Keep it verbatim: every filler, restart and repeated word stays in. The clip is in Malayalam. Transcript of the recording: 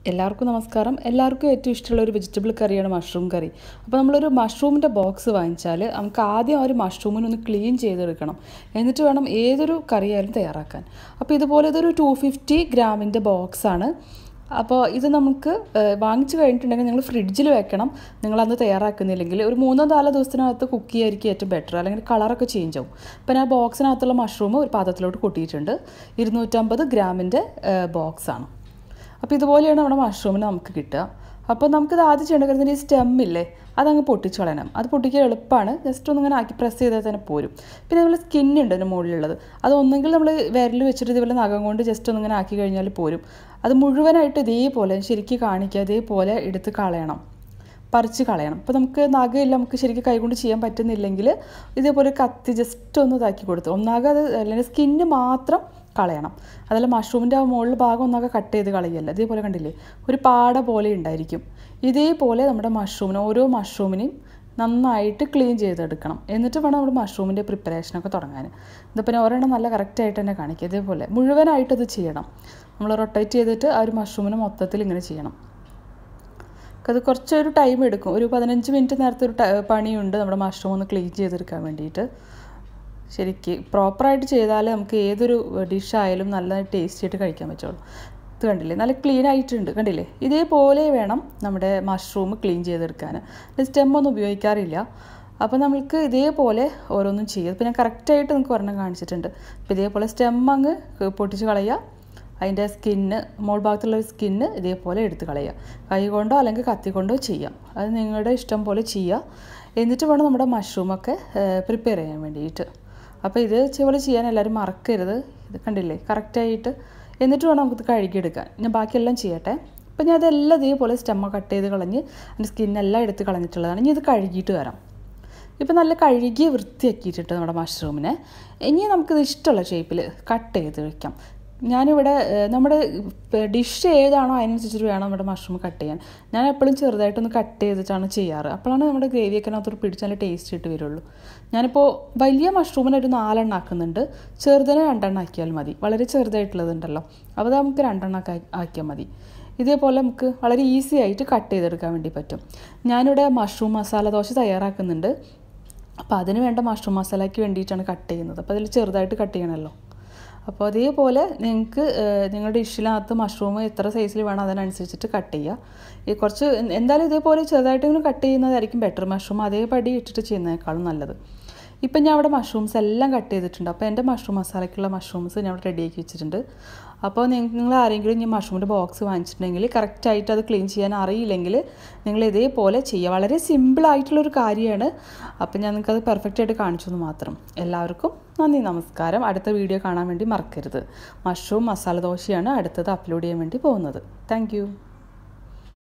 എല്ലാവർക്കും നമസ്കാരം. എല്ലാവർക്കും ഏറ്റവും ഇഷ്ടമുള്ള ഒരു വെജിറ്റബിൾ കറിയാണ് മഷ്റൂം കറി. അപ്പോൾ നമ്മളൊരു മഷ്റൂമിൻ്റെ ബോക്സ് വാങ്ങിച്ചാൽ നമുക്ക് ആദ്യം ആ ഒരു മഷ്റൂമിനൊന്ന് ക്ലീൻ ചെയ്തെടുക്കണം. എന്നിട്ട് വേണം ഏതൊരു കറിയായാലും തയ്യാറാക്കാൻ. അപ്പോൾ ഇതുപോലെ ഇതൊരു ടു ഫിഫ്റ്റി ഗ്രാമിൻ്റെ ബോക്സാണ്. അപ്പോൾ ഇത് നമുക്ക് വാങ്ങിച്ചു കഴിഞ്ഞിട്ടുണ്ടെങ്കിൽ നിങ്ങൾ ഫ്രിഡ്ജിൽ വെക്കണം. നിങ്ങളന്ന് തയ്യാറാക്കുന്നില്ലെങ്കിൽ ഒരു മൂന്നോ നാലോ ദിവസത്തിനകത്ത് കുക്ക് ചെയ്യായിരിക്കും ഏറ്റവും ബെറ്റർ. അല്ലെങ്കിൽ കളറൊക്കെ ചേഞ്ച് ആവും. അപ്പോൾ ഞാൻ ബോക്സിനകത്തുള്ള മഷ്റൂം ഒരു പാത്രത്തിലോട്ട് കൊട്ടിയിട്ടുണ്ട്. ഇരുന്നൂറ്റമ്പത് ഗ്രാമിൻ്റെ ബോക്സാണ്. അപ്പോൾ ഇതുപോലെയാണ് നമ്മുടെ മഷ്റൂമിന് നമുക്ക് കിട്ടുക. അപ്പോൾ നമുക്കിത് ആദ്യം ചെയ്യേണ്ട കാര്യം ഈ സ്റ്റെമ്മില്ലേ അതങ്ങ് പൊട്ടിച്ച് കളയണം. അത് പൊട്ടിക്കാൻ എളുപ്പമാണ്. ജസ്റ്റ് ഒന്നിങ്ങനെ ആക്കി പ്രസ് ചെയ്താൽ തന്നെ പോരും. പിന്നെ നമ്മൾ സ്കിന്നുണ്ട് അതിന് മുകളിലുള്ളത്. അത് ഒന്നെങ്കിൽ നമ്മൾ വിരൽ വെച്ചിട്ട് ഇതുപോലെ നഖം കൊണ്ട് ജസ്റ്റ് ഒന്നിങ്ങനെ ആക്കി കഴിഞ്ഞാൽ പോരും. അത് മുഴുവനായിട്ട് ഇതേപോലെ ശരിക്കും കാണിക്കുക, അതേപോലെ എടുത്ത് കളയണം, പറിച്ച് കളയണം. അപ്പോൾ നമുക്ക് നഖമില്ല, നമുക്ക് ശരിക്കും കൈകൊണ്ട് ചെയ്യാൻ പറ്റുന്നില്ലെങ്കിൽ ഇതേപോലെ കത്തി ജസ്റ്റ് ഒന്ന് ഇതാക്കി കൊടുത്തു ഒന്നാകെ അത് അല്ലെങ്കിൽ സ്കിന്ന് മാത്രം കളയണം. അതല്ല മഷ്റൂമിൻ്റെ ആ മുകളിൽ ഭാഗം ഒന്നാകെ കട്ട് ചെയ്ത് കളയല്ല. ഇതേപോലെ കണ്ടില്ലേ ഒരു പാട പോലെ ഉണ്ടായിരിക്കും. ഇതേപോലെ നമ്മുടെ മഷ്റൂമിന് ഓരോ മഷ്റൂമിനെയും നന്നായിട്ട് ക്ലീൻ ചെയ്തെടുക്കണം. എന്നിട്ട് വേണം നമ്മുടെ മഷ്റൂമിൻ്റെ പ്രിപ്പറേഷനൊക്കെ തുടങ്ങാൻ. ഇതിപ്പോൾ ഒരെണ്ണം നല്ല കറക്റ്റായിട്ട് തന്നെ കാണിക്കുക. ഇതേപോലെ മുഴുവനായിട്ടത് ചെയ്യണം. നമ്മൾ റൊട്ടേറ്റ് ചെയ്തിട്ട് ആ ഒരു മഷ്റൂമിന് മൊത്തത്തിൽ ഇങ്ങനെ ചെയ്യണം. അത് കുറച്ചൊരു ടൈം എടുക്കും. ഒരു പതിനഞ്ച് മിനിറ്റ് നേരത്തെ ഒരു പണിയുണ്ട് നമ്മുടെ മഷ്റൂം ഒന്ന് ക്ലീൻ ചെയ്തെടുക്കാൻ വേണ്ടിയിട്ട്. ശരിക്ക് പ്രോപ്പറായിട്ട് ചെയ്താലേ നമുക്ക് ഏതൊരു ഡിഷായാലും നല്ല ടേസ്റ്റി ആയിട്ട് കഴിക്കാൻ പറ്റുള്ളൂ. ഇത് കണ്ടില്ലേ നല്ല ക്ലീൻ ആയിട്ടുണ്ട്, കണ്ടില്ലേ ഇതേപോലെ വേണം നമ്മുടെ മഷ്റൂം ക്ലീൻ ചെയ്തെടുക്കാൻ. സ്റ്റെമ്മൊന്നും ഉപയോഗിക്കാറില്ല. അപ്പോൾ നമുക്ക് ഇതേപോലെ ഓരോന്നും ചെയ്യുക. ഇപ്പോൾ ഞാൻ കറക്റ്റായിട്ട് നിങ്ങൾക്ക് ഒരെണ്ണം കാണിച്ചിട്ടുണ്ട്. അപ്പോൾ ഇതേപോലെ സ്റ്റെം അങ്ങ് പൊട്ടിച്ച് കളയുക. അതിൻ്റെ സ്കിന്ന് മോൾ ഭാഗത്തുള്ള സ്കിന്ന് ഇതേപോലെ എടുത്ത് കളയുക. കൈ കൊണ്ടോ അല്ലെങ്കിൽ കത്തി കൊണ്ടോ ചെയ്യാം. അത് നിങ്ങളുടെ ഇഷ്ടം പോലെ ചെയ്യുക. എന്നിട്ട് വേണം നമ്മുടെ മഷ്റൂമൊക്കെ പ്രിപ്പയർ ചെയ്യാൻ വേണ്ടിയിട്ട്. അപ്പോൾ ഇത് ഇതുപോലെ ചെയ്യാൻ എല്ലാവരും മറക്കരുത്. ഇത് കണ്ടില്ലേ കറക്റ്റായിട്ട്. എന്നിട്ട് വേണം നമുക്കിത് കഴുകിയെടുക്കാൻ. ഞാൻ ബാക്കിയെല്ലാം ചെയ്യട്ടെ. അപ്പോൾ ഞാൻ അതെല്ലാം ഇതേപോലെ സ്റ്റെമ്മ കട്ട് ചെയ്ത് കളഞ്ഞ് അതിൻ്റെ സ്കിന്നെല്ലാം എടുത്ത് കളഞ്ഞിട്ടുള്ളതാണ്. ഇനി ഇത് കഴുകിയിട്ട് വരാം. ഇപ്പോൾ നല്ല കഴുകി വൃത്തിയാക്കിയിട്ടിട്ട് നമ്മുടെ മഷ്റൂമിനെ ഇനി നമുക്കിത് ഇഷ്ടമുള്ള ഷേപ്പിൽ കട്ട് ചെയ്ത് വയ്ക്കാം. ഞാനിവിടെ നമ്മുടെ ഡിഷ് ഏതാണോ അതിനനുസരിച്ചിട്ട് വേണം നമ്മുടെ മഷ്റൂം കട്ട് ചെയ്യാൻ. ഞാൻ എപ്പോഴും ചെറുതായിട്ടൊന്ന് കട്ട് ചെയ്തിട്ടാണ് ചെയ്യാറ്. അപ്പോഴാണ് നമ്മുടെ ഗ്രേവിയൊക്കെ അതിനകത്തോട് പിടിച്ച് നല്ല ടേസ്റ്റ് ഇട്ട് വരുള്ളൂ. ഞാനിപ്പോൾ വലിയ മഷ്റൂമിന് ഒരു നാലെണ്ണം ആക്കുന്നുണ്ട്. ചെറുതിനെ രണ്ടെണ്ണം ആക്കിയാൽ മതി. വളരെ ചെറുതായിട്ടുള്ളതുണ്ടല്ലോ, അപ്പോൾ അത് നമുക്ക് രണ്ടെണ്ണം ആക്കിയാൽ മതി. ഇതേപോലെ നമുക്ക് വളരെ ഈസി ആയിട്ട് കട്ട് ചെയ്തെടുക്കാൻ വേണ്ടി പറ്റും. ഞാനിവിടെ മഷ്റൂം മസാല ദോശ തയ്യാറാക്കുന്നുണ്ട്. അപ്പോൾ അതിന് വേണ്ട മഷ്റൂം മസാലയ്ക്ക് വേണ്ടിയിട്ടാണ് കട്ട് ചെയ്യുന്നത്. അപ്പോൾ അതിൽ ചെറുതായിട്ട് കട്ട് ചെയ്യണമല്ലോ. അപ്പോൾ അതേപോലെ നിങ്ങൾക്ക് നിങ്ങളുടെ ഡിഷിനകത്ത് മഷ്റൂം എത്ര സൈസിൽ വേണം അതിനനുസരിച്ചിട്ട് കട്ട് ചെയ്യുക. ഈ കുറച്ച് എന്തായാലും ഇതേപോലെ ചെറുതായിട്ടെങ്കിലും കട്ട് ചെയ്യുന്നതായിരിക്കും ബെറ്റർ. മഷ്റൂം അതേപടി ഇട്ടിട്ട് ചെയ്യുന്നതിനേക്കാളും നല്ലത്. ഇപ്പം ഞാൻ അവിടെ മഷ്റൂംസ് എല്ലാം കട്ട് ചെയ്തിട്ടുണ്ട്. അപ്പോൾ എൻ്റെ മഷ്റൂം മസാലയ്ക്കുള്ള മഷ്റൂംസ് ഞാൻ അവിടെ റെഡിയാക്കി വെച്ചിട്ടുണ്ട്. അപ്പോൾ നിങ്ങൾ ആരെങ്കിലും ഇനി മഷ്റൂമിൻ്റെ ബോക്സ് വാങ്ങിച്ചിട്ടുണ്ടെങ്കിൽ കറക്റ്റായിട്ട് അത് ക്ലീൻ ചെയ്യാൻ അറിയില്ലെങ്കിൽ നിങ്ങൾ ഇതേപോലെ ചെയ്യുക. വളരെ സിമ്പിളായിട്ടുള്ളൊരു കാര്യമാണ്. അപ്പോൾ ഞാൻ നിങ്ങൾക്കത് പെർഫെക്റ്റായിട്ട് കാണിച്ചെന്ന് മാത്രം. എല്ലാവർക്കും നന്ദി, നമസ്കാരം. അടുത്ത വീഡിയോ കാണാൻ വേണ്ടി മറക്കരുത്. മഷ്റൂം മസാല ദോശയാണ് അടുത്തത് അപ്ലോഡ് ചെയ്യാൻ വേണ്ടി പോകുന്നത്. താങ്ക്